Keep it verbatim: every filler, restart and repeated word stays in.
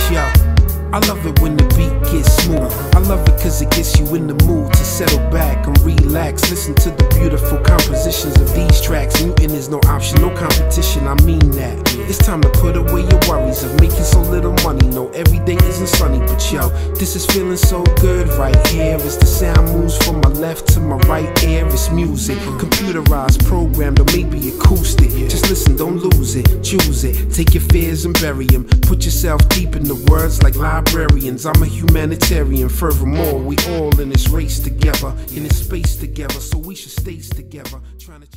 yo, I love it when the beat gets smooth. I love it cause it gets you in the mood to settle back and relax. Listen to the beautiful compositions of these tracks. Mutant is no option, no competition, I mean that. It's time to put away your worries of making so little money. No, every day isn't sunny, but yo, this is feeling so good right here. As the sound moves from my left to my right ear, it's music, computerized, programmed, or maybe acoustic. Just listen, don't lose it, choose it. Take your fears and bury them. Put yourself deep in the words like librarians. I'm a humanitarian, furthermore, we all in this race together, in this space together, so we should stay together, trying to